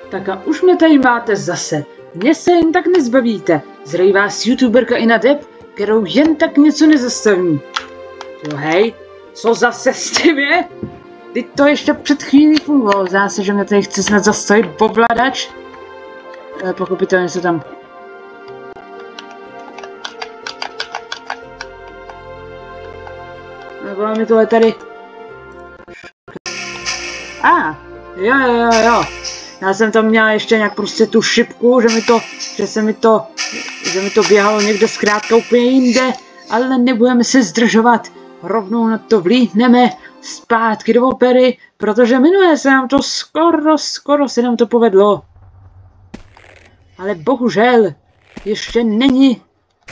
Tak a už mě tady máte zase. Mě se jen tak nezbavíte. Zrej vás youtuberka Inadeb, kterou jen tak něco nezastaví. Jo hej, co zase s tím je? Teď to ještě před chvílí fungovalo. Zdá se, že mě tady chce snad zastavit ovladač. Pochopitelně se tam... Nebo mi tohle tady... Jo. Já jsem tam měla ještě nějak prostě tu šipku, že mi to běhalo někde zkrátka úplně jinde, ale nebudeme se zdržovat. Rovnou na to vlítneme zpátky do opery, protože minule se nám to skoro se nám to povedlo. Ale bohužel ještě není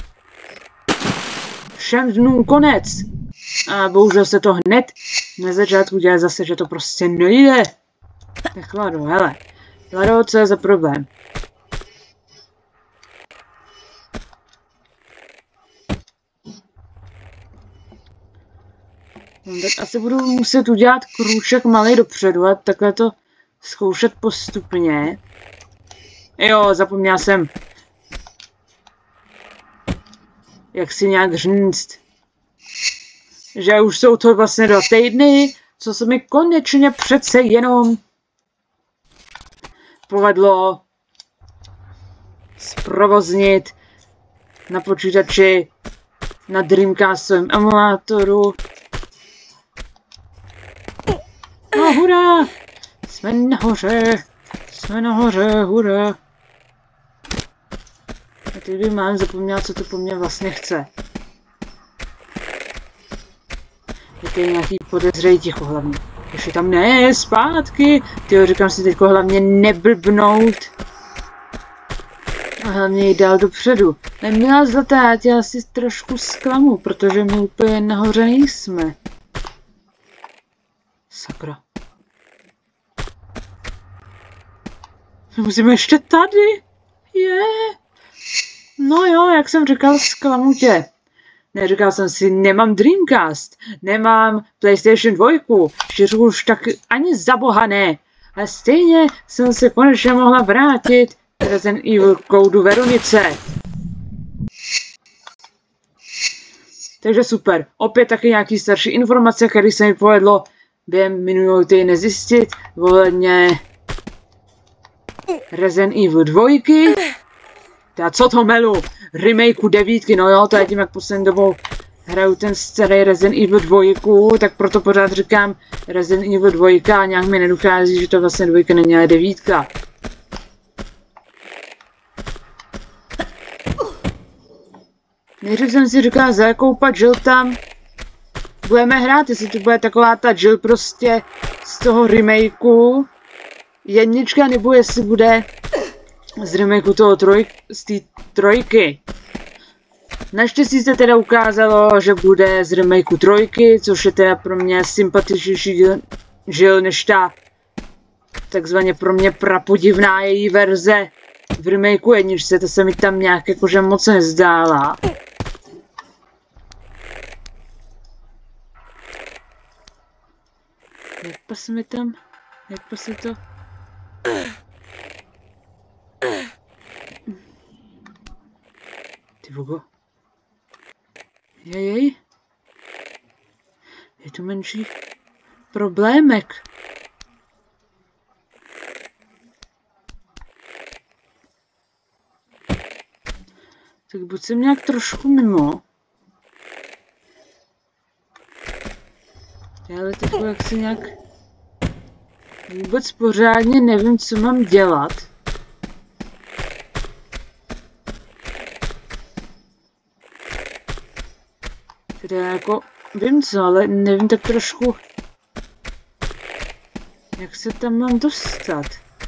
všem dnům konec. A bohužel se to hned na začátku dělá zase, že to prostě nejde. Tak Lado, hele. Lado, co je za problém? No, tak asi budu muset udělat krůček malý dopředu a takhle to zkoušet postupně. Jo, zapomněl jsem. Jak si nějak říct. Že už jsou to vlastně 2 týdny, co se mi konečně přece jenom povedlo zprovoznit na počítači, na Dreamcastovém emulátoru. No hurá! Jsme nahoře, hurá! A teď bych mám zapomněl, co to po mně vlastně chce. Je nějaký podezřelý ticho hlavně. Ještě tam ne, zpátky. Tyjo, říkám si teďko hlavně neblbnout. A hlavně jít dál dopředu. Neměla zlatá, já tě asi trošku zklamu, protože my úplně nahoře nejsme. Sakra. Musíme ještě tady. No jo, jak jsem říkal, zklamu tě. Neříkal jsem si, nemám Dreamcast, nemám PlayStation 2, šířku už tak ani za boha ne. A stejně jsem se konečně mohla vrátit Resident Evil kódu Veronice. Takže super, opět taky nějaký starší informace, které se mi povedlo během minulého týdne zjistit, ohledně Resident Evil 2. Teda co to melu? Remakeu 9, no jo, to je tím, jak poslední dobou hraju ten starý Resident Evil 2, tak proto pořád říkám Resident Evil 2 a nějak mi nedochází, že to vlastně 2 není, ale 9. Nejdřív jsem si říkal, za jakou Jill tam budeme hrát, jestli to bude taková ta Jill prostě z toho remakeu 1, nebo jestli bude z remakeu toho z té 3. Naštěstí se teda ukázalo, že bude z remakeu 3, což je teda pro mě sympatičnější Jill než ta takzvaně pro mě prapodivná její verze v remakeu 1, to se mi tam nějak jakože moc nezdála. Jak pas mi tam, jak pas je to? Ty vogo. Jej. Je tu menší problémek. Tak buď jsem nějak trošku mimo. Ale teď jak si nějak vůbec pořádně nevím, co mám dělat. Teda jako vím co, ale nevím tak trošku, jak se tam mám dostat.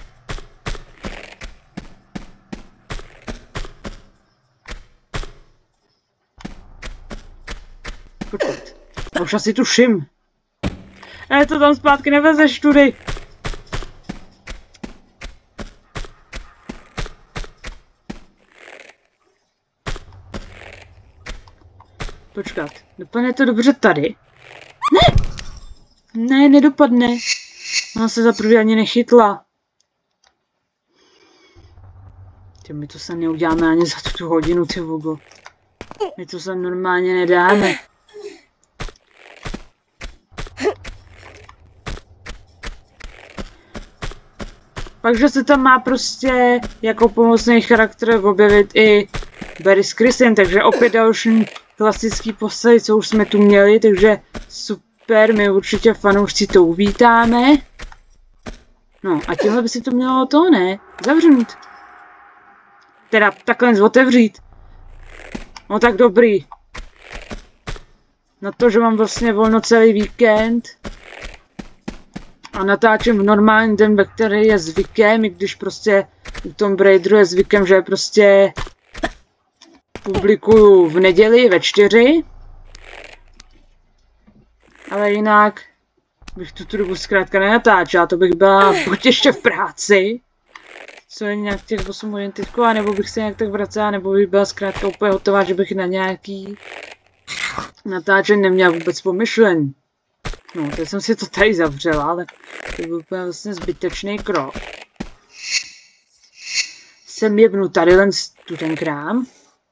Počkat, už asi tuším. To tam zpátky nevezeš tudy. Počkat, dopadne to dobře tady? Ne! Ne, nedopadne. Ona se za prvý ani nechytla. My to se neuděláme ani za tu hodinu, ty vogo. My to se normálně nedáme. Takže se tam má prostě jako pomocný charakter objevit i Barry s Chrisem, takže opět další klasický postavy, co už jsme tu měli, takže super, my určitě fanoušci to uvítáme. No a tímhle by si to mělo to, ne? Zavřít. Teda takhle otevřít. No tak dobrý. Na to, že mám vlastně volno celý víkend. A natáčím v normální den, ve který je zvykem, i když prostě u Tomb Raideru je zvykem, že prostě publikuju v neděli ve 4. Ale jinak bych tu dobu zkrátka nenatáčela, to bych byla buď ještě v práci, co je nějak těch 8 hodin teďko, anebo bych se nějak tak vracela, nebo bych byla zkrátka úplně hotová, že bych na nějaký natáčení neměla vůbec pomyšlení. No, teď jsem si to tady zavřela, ale to byl úplně vlastně zbytečný krok. Jsem jebnu tady len tu ten krám.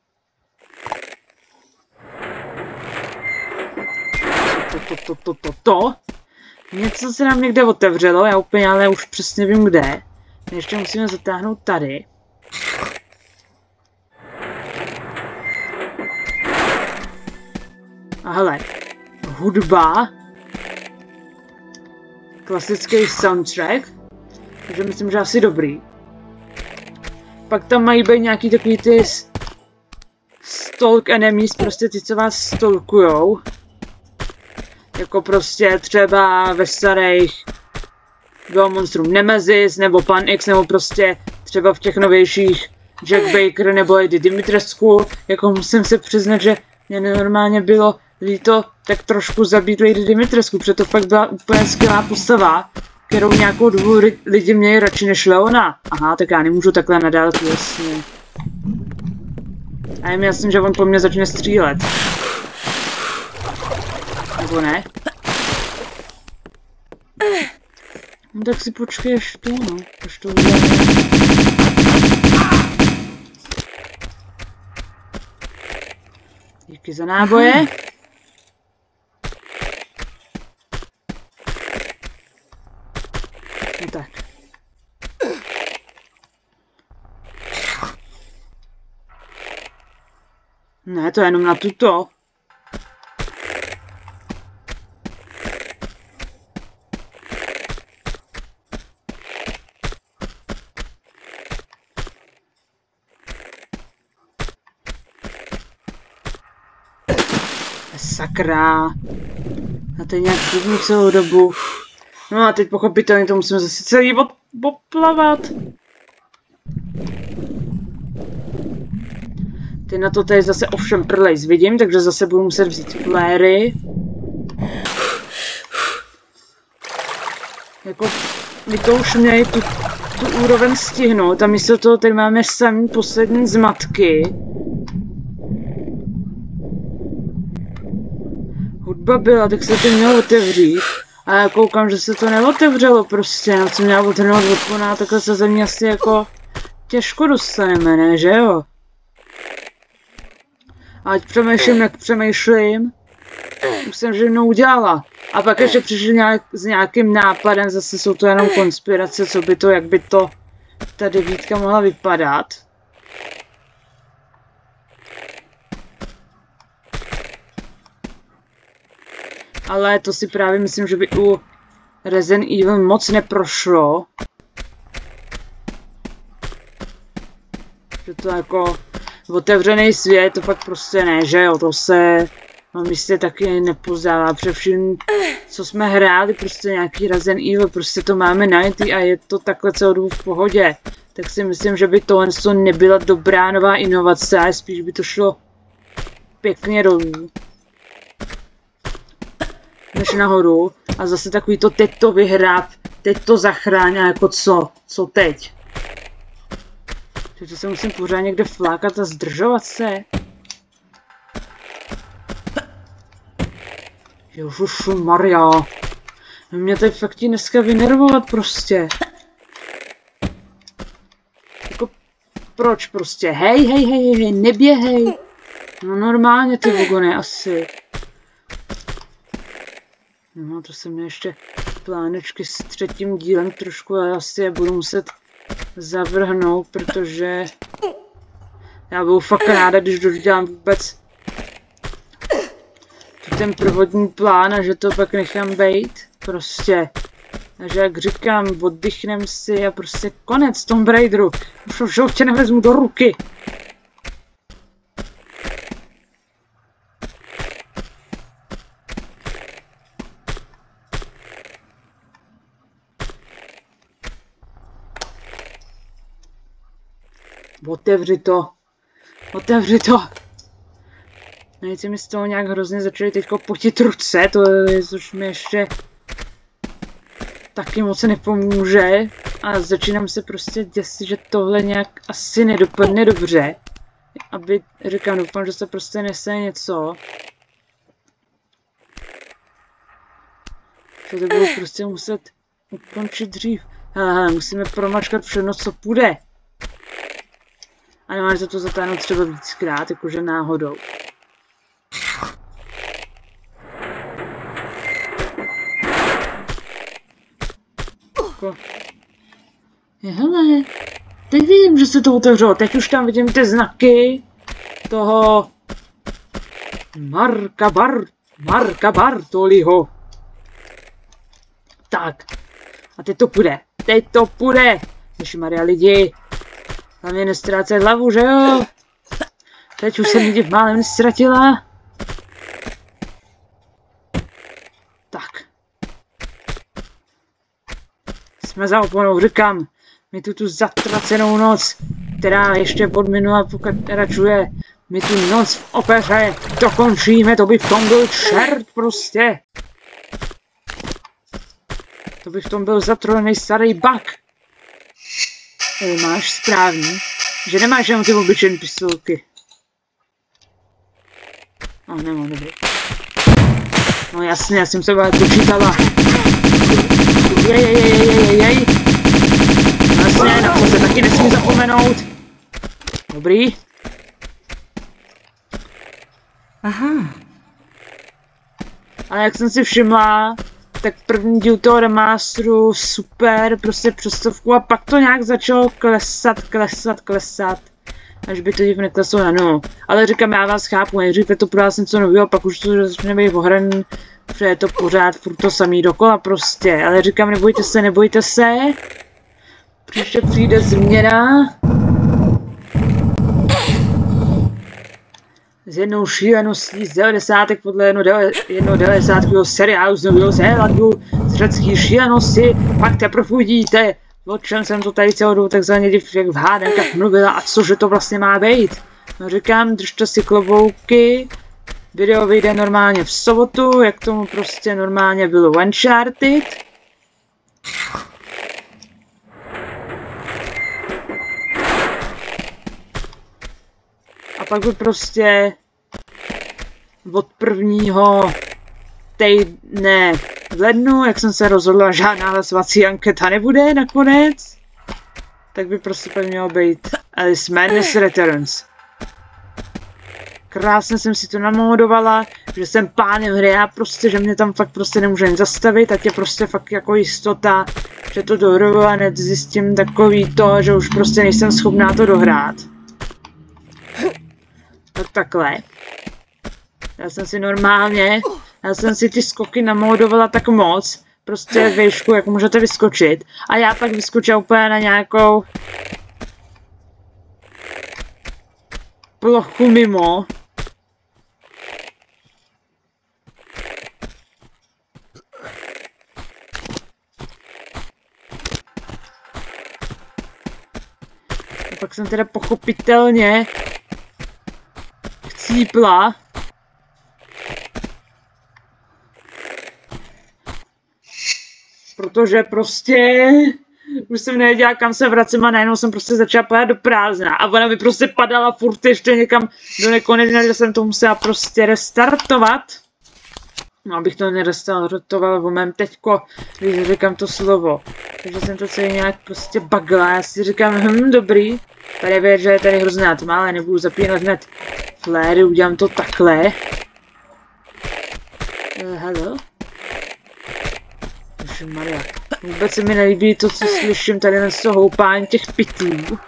To. Něco se nám někde otevřelo, já úplně ale už přesně vím kde. Ještě musíme zatáhnout tady. A hele, hudba. Klasický soundtrack. Takže myslím, že asi dobrý. Pak tam mají být nějaký takový ty stalk enemies, prostě ty, co vás stalkujou. Jako prostě třeba ve starých bylo monstrum Nemesis, nebo Pan X, nebo prostě třeba v těch novějších Jack Baker nebo Lady Dimitrescu. Jako musím se přiznat, že mě normálně bylo líto tak trošku zabít Lady Dimitrescu, protože to fakt byla úplně skvělá postava, kterou nějakou dobu lidi měli radši než Leona. Aha, tak já nemůžu takhle nadálku, jasně. A je mi jasný, že on po mně začne střílet. Nebo ne? No tak si počkej ještě to, no. Až to uděláme. Díky za náboje. No tak. Ne, to je jenom na tuto. Sakra. A to je nějak chudný celou dobu. No a teď pochopitelně to musíme zase celý poplavat. Ty na to tady zase ovšem prlejs vidím, takže zase budu muset vzít fléry. Jako, my to už měli tu úroveň stihnout a místo toho tady máme samý poslední zmatky. Hudba byla, tak se to mělo otevřít. A já koukám, že se to neotevřelo prostě, já jsem měla otrhnout odpona, takhle se ze mě asi jako těžko dostaneme, ne, že jo? Ať přemýšlím, jak přemýšlím, už jsem všechno udělala. A pak ještě přišli s nějakým nápadem, zase jsou to jenom konspirace, co by to, jak by to ta devítka mohla vypadat. Ale to si právě myslím, že by u Resident Evil moc neprošlo. Že to jako otevřený svět, to fakt prostě ne, že jo, to se mám jistě taky nepozdává. Především, co jsme hráli, prostě nějaký Resident Evil, prostě to máme najít a je to takhle celou dobu v pohodě. Tak si myslím, že by tohle nebyla dobrá nová inovace, ale spíš by to šlo pěkně dolů. Než nahoru a zase takový to teď to vyhrát, teď to zachrání a jako co teď? Takže se musím pořád někde flákat a zdržovat se. Ježišmarja. Mě tady fakt ti dneska vynervovat prostě. Jako proč prostě? Hej, neběhej. No normálně ty vogony asi. No to jsem měl ještě plánečky s třetím dílem trošku, ale asi je budu muset zavrhnout, protože já budu fakt ráda, když dodělám vůbec ten prvotní plán a že to pak nechám bejt. Prostě. Takže jak říkám, oddychnem si a prostě konec Tomb Raideru. Už ho tě nevezmu do ruky. Otevři to. Otevři to. Nejci mi z toho nějak hrozně začali teďko potit ruce, to je, což mi ještě taky moc nepomůže. A začínám se prostě děsit, že tohle nějak asi nedopadne dobře. Aby, říkám, doufám, že se prostě nestane něco. Že to budu prostě muset ukončit dřív. Hele, musíme promačkat všechno, co půjde. A nemáš za to zatáhnout třeba víckrát, jakože náhodou. Hele, teď vidím, že se to otevřelo, teď už tam vidím ty znaky toho Marka Bartoliho. Tak, a teď to půjde, Ježišmarja lidi, hlavně nestrácet hlavu, že jo? Teď už jsem lidi v málem ztratila. Tak. Jsme za oponou, říkám, my tu zatracenou noc, která ještě podminula pokračuje, my tu noc v opeře dokončíme, to by v tom byl čert prostě. To by v tom byl zatrojený starý bug. Máš správný, že nemáš jenom ty obyčejné pistolky. No, nemám, dobrý. No jasně, já jsem se byla počítala. Jej. Jasně, na to se taky nesmí zapomenout. Dobrý. Aha. Ale jak jsem si všimla, tak první díl toho remasteru super, prostě přestovku a pak to nějak začalo klesat. Až by to div nekleslo na nulu. Ale říkám, já vás chápu, nejdřív je to pro vás něco nového, pak už to začne být ohraný, že je to pořád furt to samý dokola prostě. Ale říkám, nebojte se. Příště přijde změna. S jednou šíleností z 90. podle jednoho 90. seriálu z Nového Zélandu z řecký šílenosti, pak teprve uvidíte, o čem jsem to tady celou dobu takzvaně v hádankách mluvila a cože to vlastně má být. No říkám, držte si klobouky, video vyjde normálně v sobotu, jak tomu prostě normálně bylo Uncharted. A pak by prostě od prvního týdne v lednu, jak jsem se rozhodla, žádná hlasovací anketa nebude nakonec, tak by prostě pak mělo být Alice Madness Returns. Krásně jsem si to namodovala, že jsem pánem hry a prostě, že mě tam fakt prostě nemůže jen zastavit, ať je prostě fakt jako jistota, že to dohraju a hned zjistím takový to, že už prostě nejsem schopná to dohrát. Tak takhle. Já jsem si ty skoky namodovala tak moc, prostě výšku, jak můžete vyskočit. A já pak vyskočila úplně na nějakou plochu mimo. A pak jsem teda pochopitelně chcípla. Protože prostě už jsem nevěděla, kam se vracím a najednou jsem prostě začala padat do prázdna a ona by prostě padala furt ještě někam do nekonečna, že jsem to musela prostě restartovat. No, abych to nerestauroval v mém teďko, když říkám to slovo. Takže jsem to celý nějak prostě bagla, já si říkám, dobrý. Tady je věc, že je tady hrozná tma, ale nebudu zapínat hned fléry, udělám to takhle. Hello? Ježišmarja. Vůbec se mi nelíbí to, co slyším tady z toho houpání těch pytlů.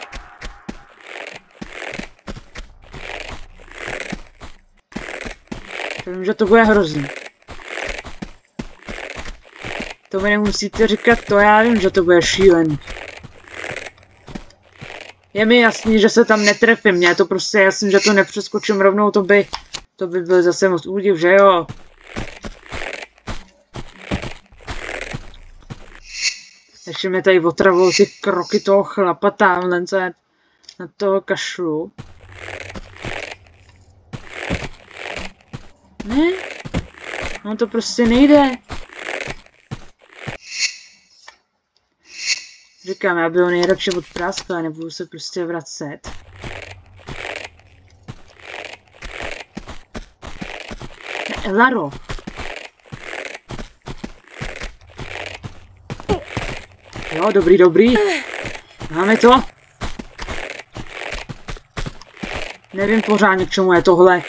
Vím, že to bude hrozný. To mi nemusíte říkat, to já vím, že to bude šílený. Je mi jasný, že se tam netrefím, mně je to prostě jasný, že to nepřeskočím rovnou, to by byl zase moc údiv, že jo? Ještě mi tady otravou ty kroky toho chlapa tamhle, co je na toho kašlu. Ne? No to prostě nejde. Říkám, já bych ho nejradši odpráskal a nebudu se prostě vracet. Laro. Jo, dobrý. Máme to. Nevím pořádně, k čemu je tohle.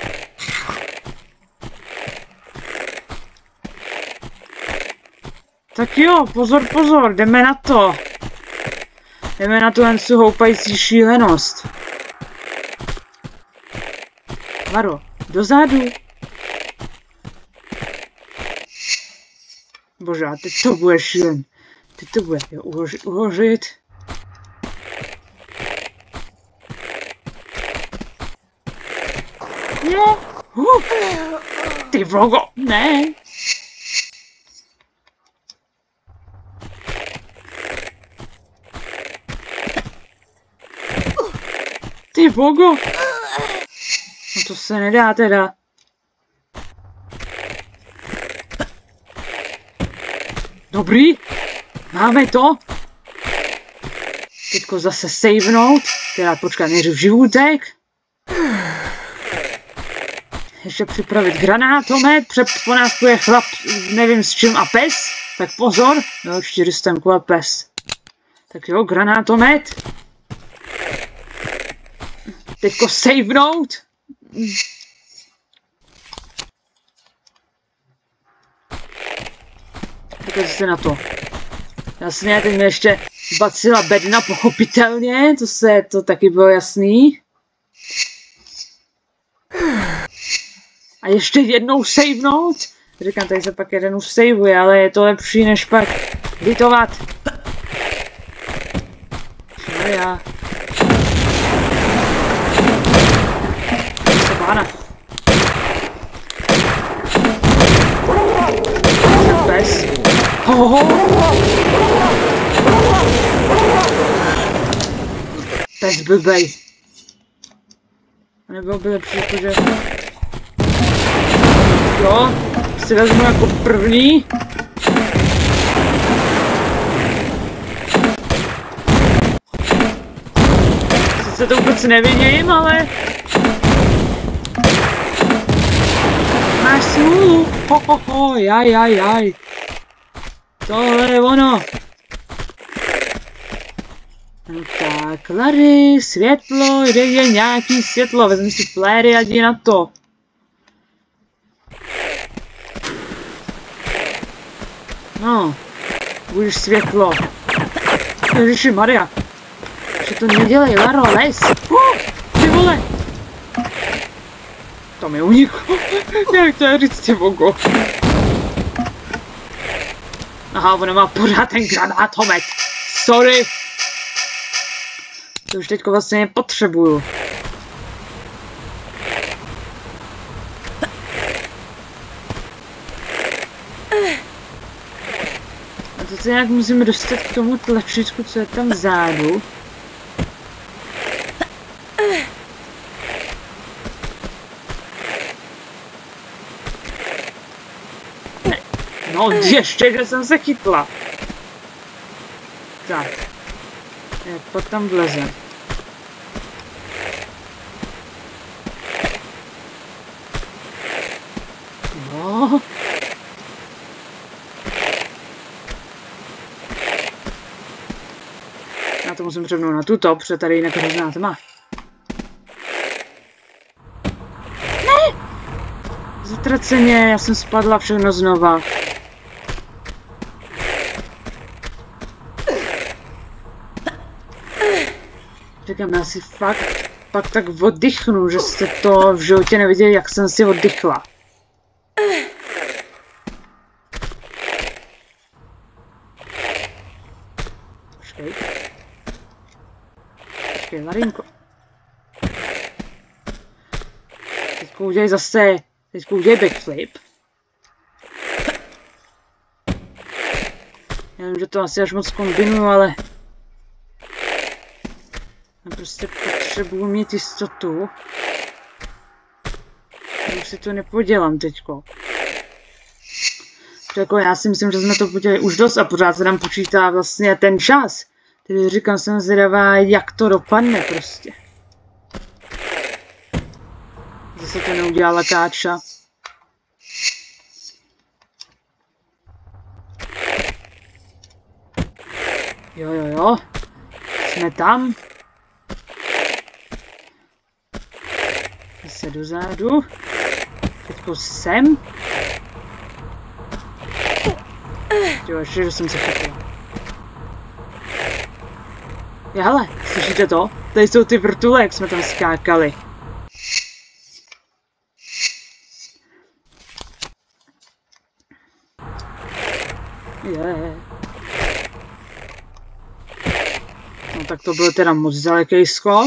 Tak jo, pozor, jdeme na to. Jdeme na tu jen houpající šílenost. Laro, dozadu. Bože, a teď to bude šílen. Teď to bude uložit. No. Ty vogo, ne. Ty vogo. No to se nedá teda. Dobrý. Máme to. Teďko zase savenout. Teda počkat, nejdřív živůtek. Ještě připravit granátomet. Po nás půjde chlap, nevím s čím, a pes. Tak pozor. No, 400 a pes. Tak jo, granátomet. Teďko savenout. Tak se na to. Jasně, teď mě ještě bacila bedna, pochopitelně. To taky bylo jasný. A ještě jednou savenout. Říkám, tady se pak jeden už saveuje, ale je to lepší než pak hitovat. Maria. Pána. Pes. Pes blbej. A nebylo by lepší, jakože... Jo, si vezmu jako první. Sice to vůbec nevidím, ale... Máš smůlu. Jaj. Tohle je ono. No tak, Larry, světlo, kde je nějaký světlo, vezmi si fléry a jdi na to. No, budeš světlo. Ježišimarja. Že to nedělej, Laro, les. Ty vole. To mi uniklo. Jak to je říct, ty vogo. Aha, ono má pořád ten granátomet. Sorry. To už teďko vlastně nepotřebuju. A to se nějak musíme dostat k tomu tlačítku, co je tam vzadu. No, ještě, že jsem se chytla. Tak. Jak pak tam vlezem. No. Já to musím přepnout na tuto, protože tady jinak hrozná tma. Ne! Zatraceně, já jsem spadla všechno znova. Říkám, já si fakt pak tak oddychnu, že jste to v životě neviděli, jak jsem si oddychla. Počkej. Počkej, Larinko. Teďko udělej zase, teďko udělej backflip. Já vím, že to asi až moc kombinuju, ale... Já prostě potřebuji mít jistotu. Už si to nepodělám teďko. Jako já si myslím, že jsme to podělali už dost a pořád se nám počítá vlastně ten čas. Tedy říkám, jsem zvědavá, jak to dopadne prostě. Zase to neudělala Káča. Jo. Jsme tam. Zase dozadu. Teďko sem. Jo, ještě, že jsem se chytila. Jo, hele, slyšíte to? Tady jsou ty vrtule, jak jsme tam skákali. No tak to byl teda moc daleký skok.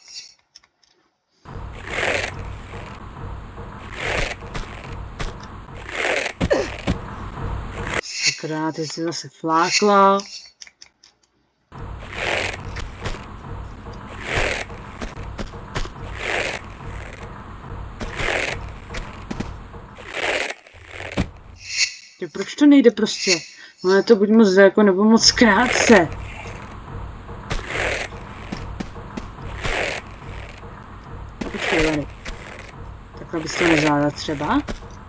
Sakra, ty jsi zase flákla. Proč to nejde prostě? No je to buď moc daleko nebo moc krátce. No počkej, Lany. Takhle bys to nezvládla třeba?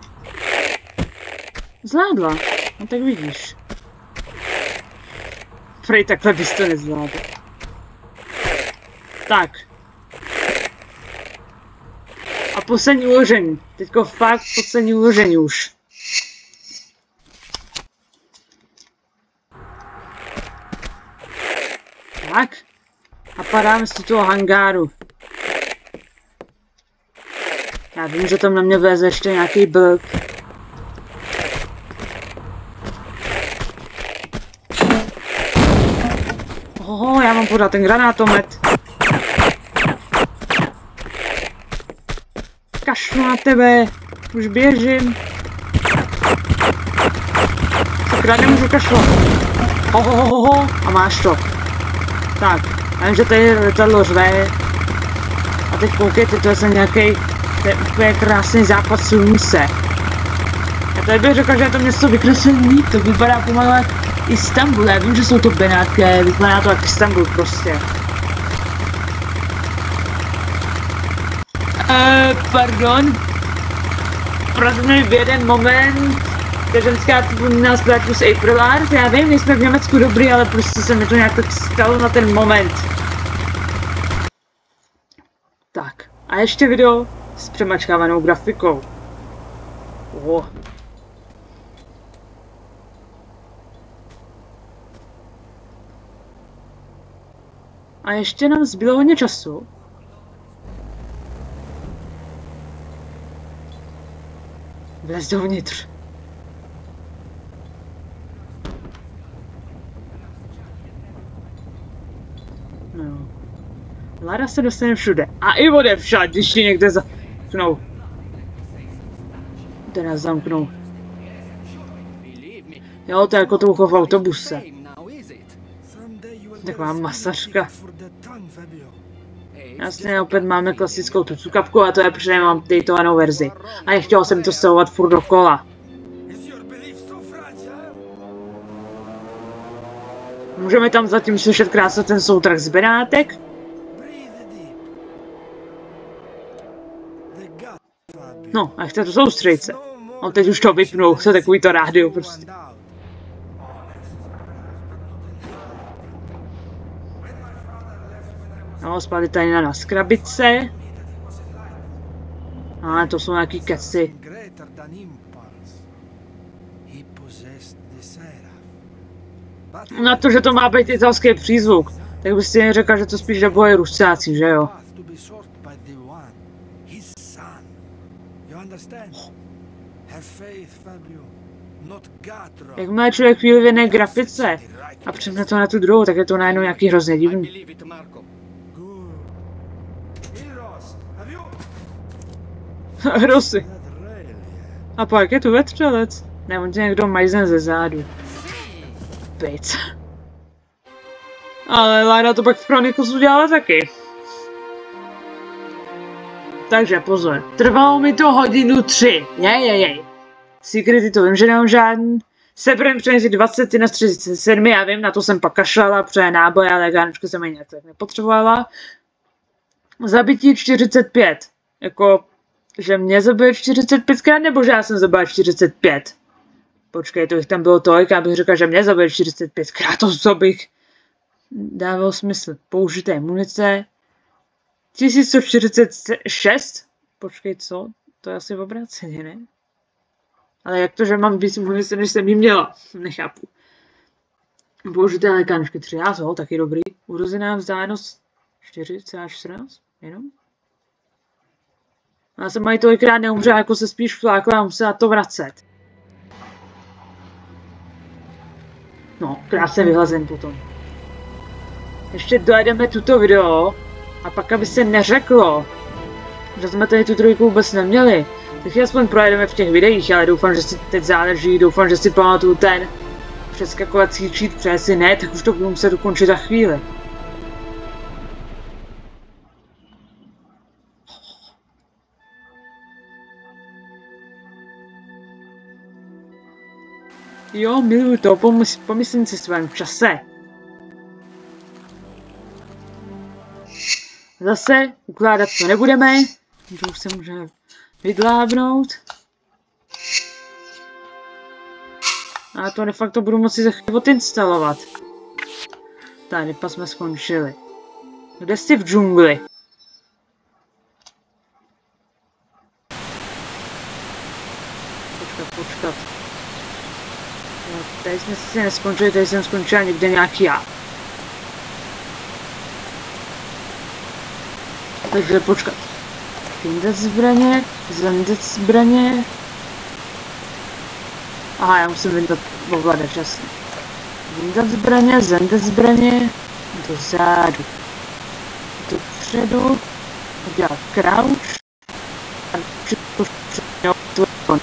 Zvládla. No tak vidíš. Prej, takhle bys to nezvládla. Tak. A poslední uložení. Teďko fakt poslední uložení už. Tak. A padáme z toho hangáru. Já vím, že tam na mě veze ještě nějaký blb. Oho, já mám pořád ten granátomet. Kašlu na tebe. Už běžím. Sakra, nemůžu kašlat. Ho. A máš to. Tak, já vím, že tady letadlo řve. A teď koukejte, to je nějaký, to je úplně krásný západ slunce. Já tady bych řekla, že je to město vykreslený, to vypadá pomalu jak Istanbul. Já vím, že jsou to Benátky, vypadá to jak Istanbul prostě. Pardon. Prosím mě v jeden moment. Ta ženská připomíná zpátky z April Art. Já vím, nejsme v Německu dobrý, ale prostě se mi to nějak tak stalo na ten moment. Tak, a ještě video s přemačkávanou grafikou. Oh. A ještě nám zbylo hodně času. Vlez dovnitř. No. Lara se dostane všude. A i odevšad, když ti někde zamknou. Kde nás zamknou. Jo, to je jako toucho v autobuse. Taková masařka. Jasně, opět máme klasickou tucu kapku a to je, protože nemám dejtovanou verzi. A nechtěla jsem to stahovat furt dokola. Můžeme tam zatím slyšet krásně ten soundtrack z Benátek. No, a chce to soustředit se. No, teď už to vypnul, to takový to rádio prostě. No, spali tady na nás krabice. A to jsou nějaký keci. Na to, že to má být italský přízvuk, tak byste jen řekl, že to spíš dabuje Rusáci, že jo? Jakmile člověk chvíli věne grafice a přemne to na tu druhou, tak je to najednou nějaký hrozně divný. Hrosy. A pak je tu vetřelec. Ne, on tě někdo majzen ze zádu. Pejc. Ale Lara to pak v Chronicles udělala taky. Takže pozor. Trvalo mi to hodinu 3. Jej. Secrety to vím, že nemám žádný. Sebrem přenesi 20 na 37, já vím, na to jsem pak kašlala, protože náboje, ale garničku jsem ani tak nepotřebovala. Zabití 45. Jako, že mě zabije 45krát, nebo že já jsem zabila 45? Počkej, to jich tam bylo tolik, abych řekla, že mě zabije 45krát, to bych dával smysl. Použité munice. 1146? Počkej, co? To je asi v obráceně, ne? Ale jak to, že mám víc munice, než jsem jí měla? Nechápu. Použité lékárničky 13, taky dobrý. Urozená vzdálenost 4,14? Jenom? Já jsem mají tolikrát neumřela, jako se spíš flákla a musela to vracet. No, krásně vyhlazen potom. Ještě dojedeme tuto video a pak, aby se neřeklo, že jsme tady tu trojku vůbec neměli, tak ji aspoň projedeme v těch videích, ale doufám, že si teď záleží, doufám, že si pamatuju ten přeskakovací cheat, protože jestli ne, tak už to budu muset dokončit za chvíli. Jo, miluju to, pomyslím si svém čase. Zase ukládat to nebudeme, to už se může vydlábnout. A to de facto budu moci za chvíli odinstalovat. Tady pas jsme skončili. Kde jsi v džungli? Počkat. No, tady jsme si neskončili, tady jsem skončila někde nějaký já. Takže počkat. Vyndat zbraně, zandat zbraně. Aha, já musím vyndat ovladač, jasně. Vyndat zbraně, zandat zbraně. Dozadu. Dopředu. Udělat crouch. A připočtěnou telefon.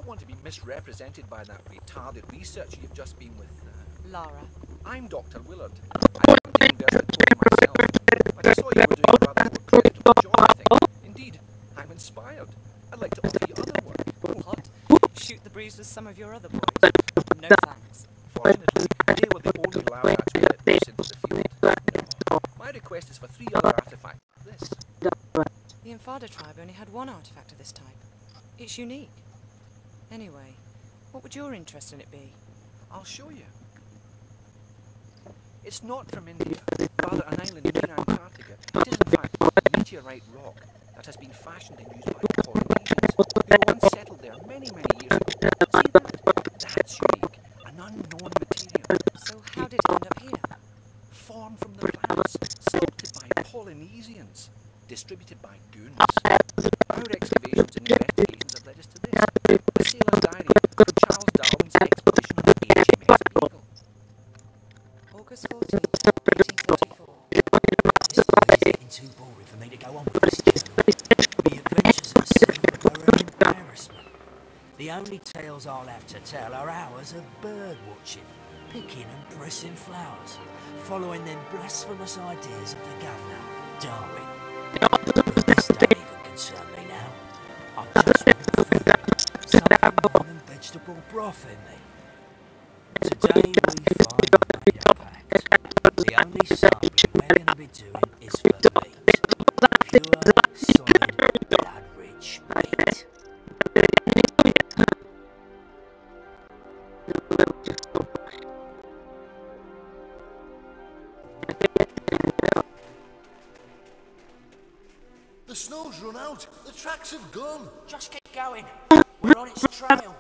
want to be misrepresented by that retarded researcher you've just been with. Lara. I'm Dr. Willard. I haven't been investigating myself, but I saw you were doing a rather more creditable job, I think. Indeed, I'm inspired. I'd like to offer you other work. What? Shoot the breeze with some of your other boys? No thanks. Fortunately, they were the only lab rats we let loose into the field. No. My request is for 3 other artifacts. This. The Infada tribe only had one artifact of this type. It's unique. Anyway, what would your interest in it be? I'll show you. It's not from India, rather an island near Antarctica. It is in fact a meteorite rock that has been fashioned and used by the Polynesians, who once settled there many, many years ago. See that? That's unique. An unknown material. So how did it end up here? Formed from the plants, sculpted by Polynesians, distributed by goons. Our excavations and investigations have led us to this. The Sailor Diary of Charles Darwin's expedition on the HMS Beagle. August 14th, 1834. This is getting too boring for me to go on with this journal. The adventures at sea are an embarrassment. The only tales I'll have to tell are hours of bird watching, picking and pressing flowers, following them blasphemous ideas of the governor, Darwin. But this don't even concern me now. I just want food, something more than vegetable broth in me. Today we find a made-up pact. The only sampling we're going to be doing is for meat. Pure, solid, blood-rich meat. The snow's run out. The tracks have gone. Just keep going. We're on its trail.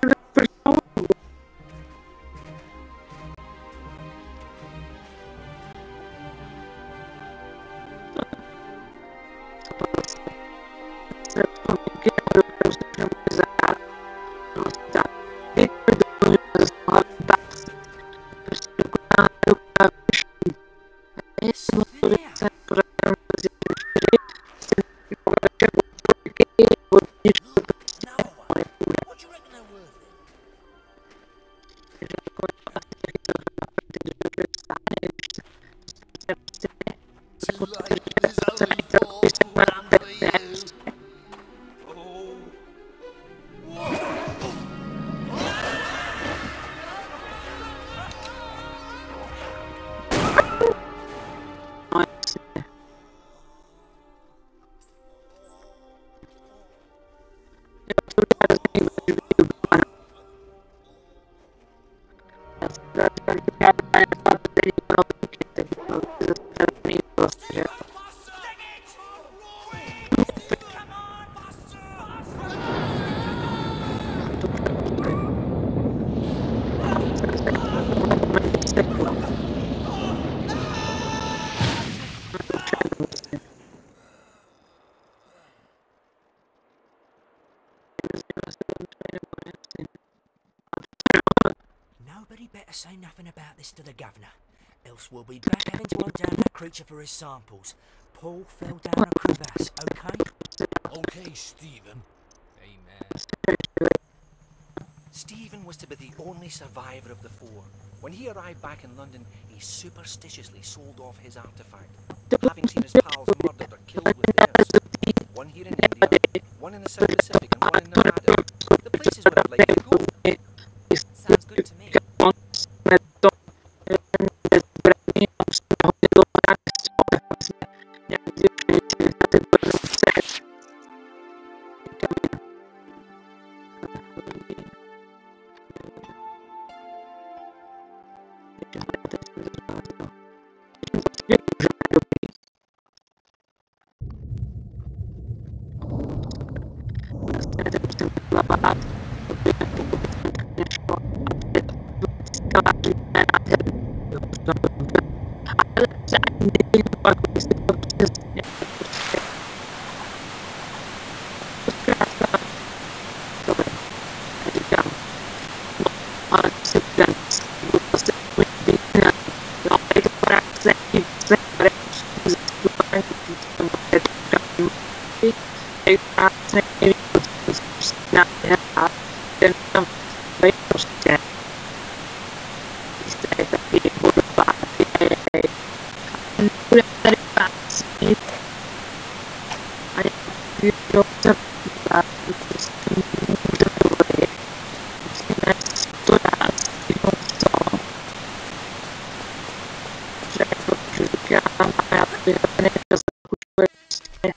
Nobody better say nothing about this to the governor, else we'll be back having to hunt down that creature for his samples. Paul fell down a crevasse, okay? Okay, Stephen. Amen. Stephen was to be the only survivor of the 4. When he arrived back in London, he superstitiously sold off his artifact, having seen his pals murdered or killed with theirs. One here in India, one in the South Pacific, and one in Nevada. The places where I'd like to go. Sounds good to me. Jo, tak prostě může dovolit. Musíme to dát, jenom to. Že jako, že říkám, a já bych nechal zakučovat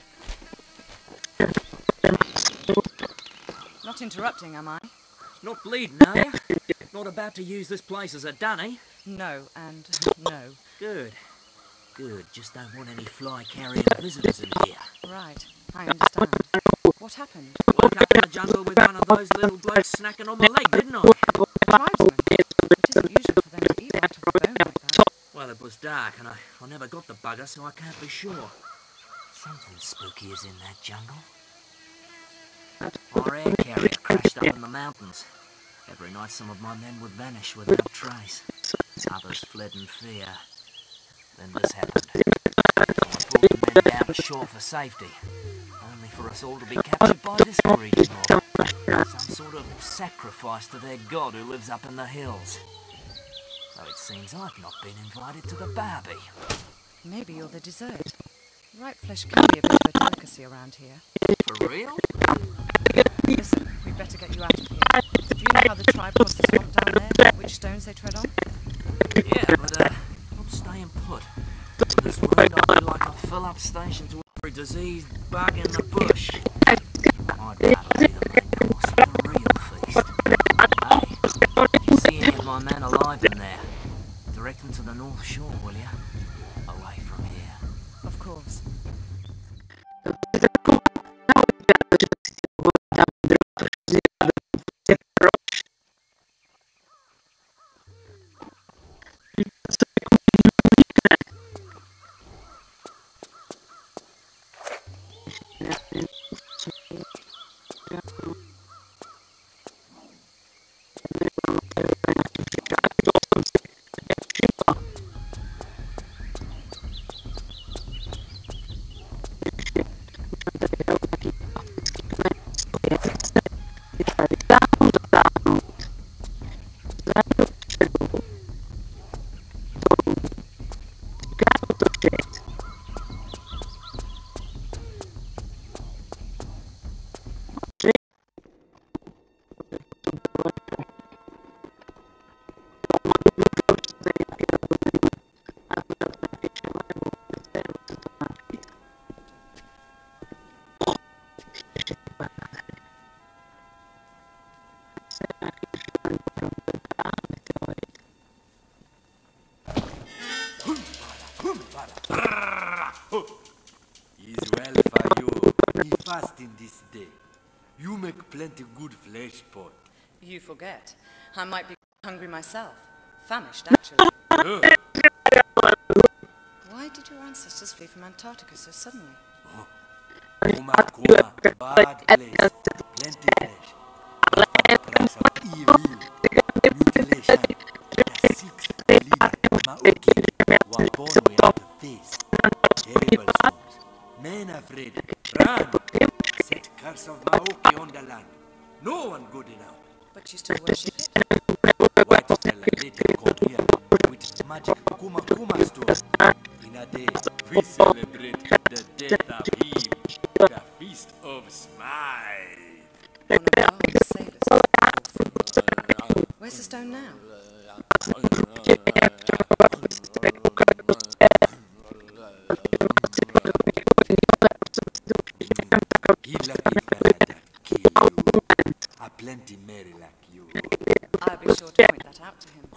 Not interrupting, am I? Not bleeding, are you? Not about to use this place as a dunny? No, and no. Good. Good. Just don't want any fly-carrying visitors in here. Right, I understand. What happened? Woke up in the jungle with one of those little blokes snacking on my leg, didn't I? Tribesmen? It isn't usual for them to eat out of the bone like that. Well, it was dark and I never got the bugger, so I can't be sure. Something spooky is in that jungle. Our air carrier crashed up in the mountains. Every night some of my men would vanish without trace. Others fled in fear. Then this happened. I brought the men down to shore for safety, only for us all to be captured by this greedy mob. Some sort of sacrifice to their god who lives up in the hills. Though it seems I've not been invited to the barbie. Maybe you're the dessert. Ripe flesh can be a bit of a delicacy around here. For real? Listen, we'd better get you out of here. Do you know how the tribe crossed the swamp down there? Which stones they tread on? Yeah, but I'm staying put. With this road I'll be like a fill-up station to every diseased bug in the bush. I'd rather be the main course of the real feast. Hey, if you see any of my men alive in there, direct them to the North Shore, will you? Away from here. Of course. Is well for you. Be fasting this day. You make plenty good flesh pot. You forget. I might be hungry myself. Famished, actually. Why did your ancestors flee from Antarctica so suddenly? Kuma, bad place. Plenty flesh. Price of evil. Mutilation. The six leader, Maoki, were born without a face. Terrible storms. Men afraid. Run! Set curse of Maoki on the land. No one good enough. But you still worship it? White fella later come here with magic Kuma stone. In a day, we celebrate the death of him. The Feast of Smile. One of Darwin's sailors. Where's the stone now? He lucky fella that kill you. A plenty merry like you. I'll be sure to point that out to him.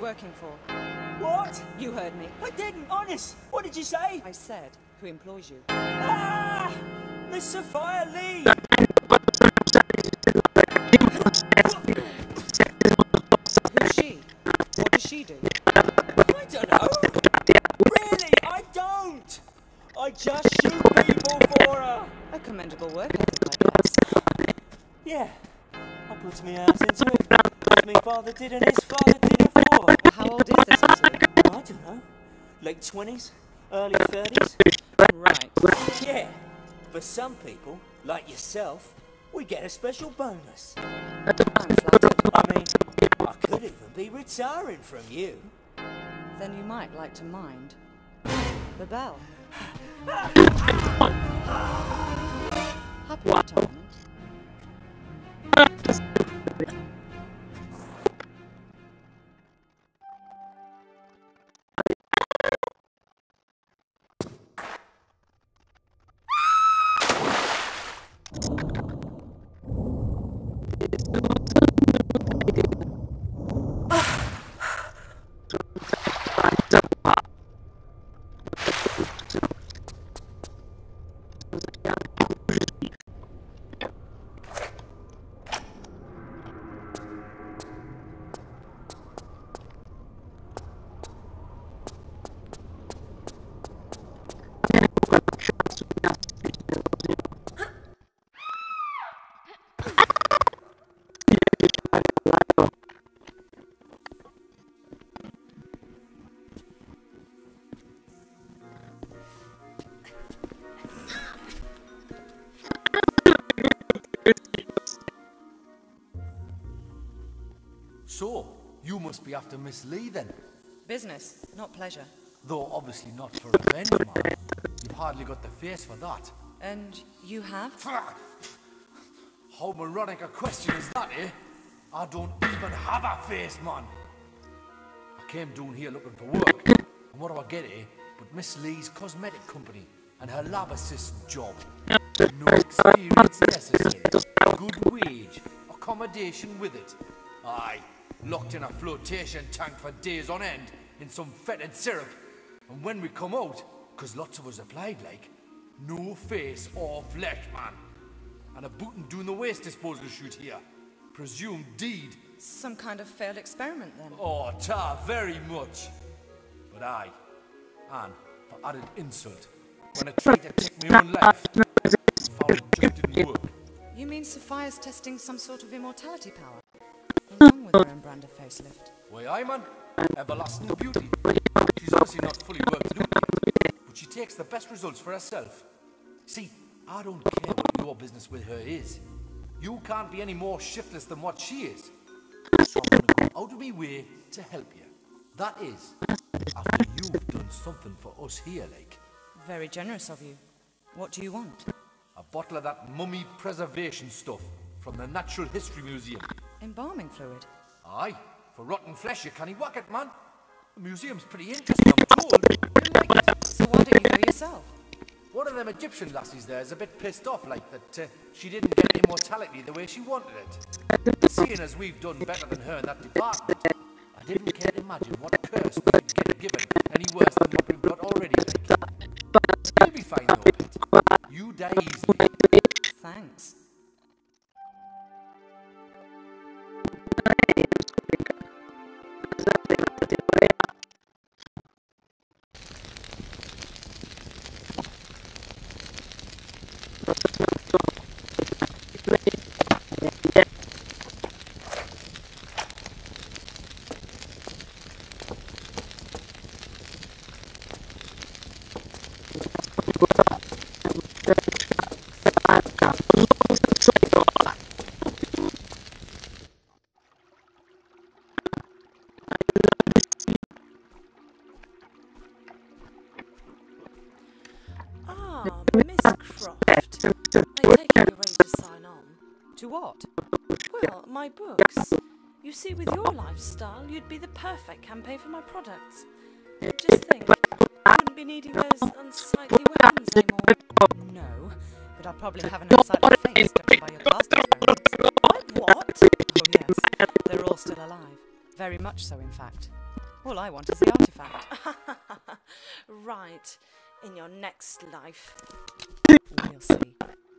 working for? What? You heard me. I didn't, honest. What did you say? I said, who employs you? Ah! Miss Sophia Lee! Who's she? What does she do? I don't know. Really, I don't. I just shoot people for her. A commendable work ethic, I guess. Yeah, I puts me hands into it. As my father did and his father did it for. How old is this Miss Lee? I don't know. Late 20s, early 30s. Right. Yeah, for some people, like yourself, we get a special bonus. I'm flattered. I mean, I could even be retiring from you. Then you might like to mind the bell. Happy retirement. So, you must be after Miss Lee then? Business, not pleasure. Though obviously not for revenge, man. You've hardly got the face for that. And you have? How moronic a question is that, eh? I don't even have a face, man. I came down here looking for work. And what do I get, eh? But Miss Lee's cosmetic company and her lab assistant job. No experience necessary. Good wage. Accommodation with it. Aye. Locked in a flotation tank for days on end in some fetid syrup. And when we come out, 'cause lots of us applied like, no face or flesh, man. And a bootin' doing the waste disposal shoot here. Presumed deed. Some kind of failed experiment then. Oh, ta, very much. But aye, and for added insult, when I tried to take my own life, found it just didn't work. You mean Sophia's testing some sort of immortality power? What's wrong with her own brand of facelift? Why, aye, man, everlasting beauty. She's obviously not fully worked out yet, but she takes the best results for herself. See, I don't care what your business with her is. You can't be any more shiftless than what she is. So I'm gonna go out of my way to help you. That is, after you've done something for us here, like. Very generous of you. What do you want? A bottle of that mummy preservation stuff from the Natural History Museum. Embalming fluid. Aye, for rotten flesh you can't whack it, man. The museum's pretty interesting, I'm told. You'll like it. So why don't you go yourself? One of them Egyptian lassies there is a bit pissed off, like that she didn't get immortality the way she wanted it. Seeing as we've done better than her in that department, I didn't care to imagine what curse we could get given any worse than what we've got already, like. You'll be fine though, Pet. You die easily. Thanks. Miss Croft, I take it you're ready to sign on. To what? Well, my books. You see, with your lifestyle, you'd be the perfect campaign for my products. Just think, you wouldn't be needing those unsightly weapons anymore. No, but I'll probably have an unsightly face judging by your past experiments. What? Oh yes, they're all still alive. Very much so, in fact. All I want is the artifact. Right. In your next life. We'll see.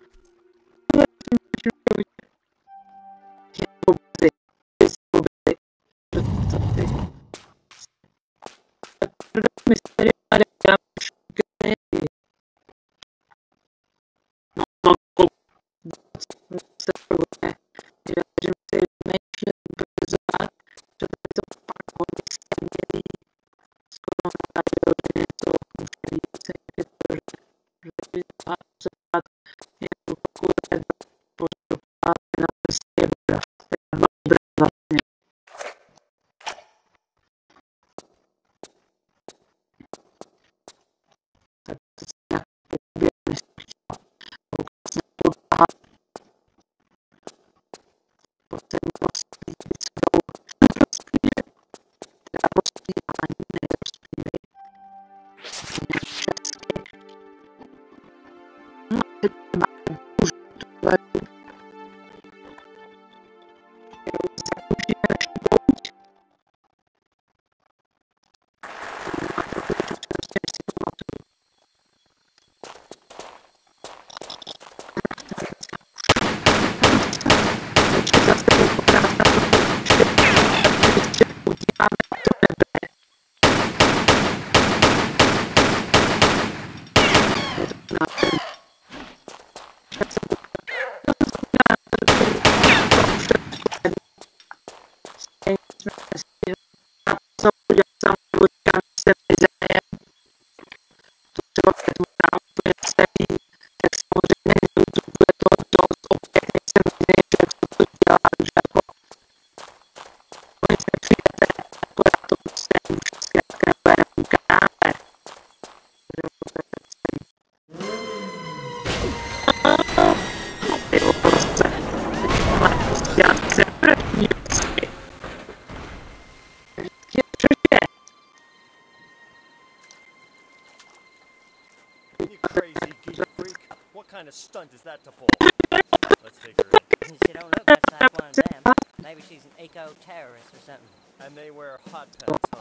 You crazy geek freak. What kind of stunt is that to pull? Let's take her in. She don't look much like one of them. Maybe she's an eco-terrorist or something. And they wear hot pants, huh?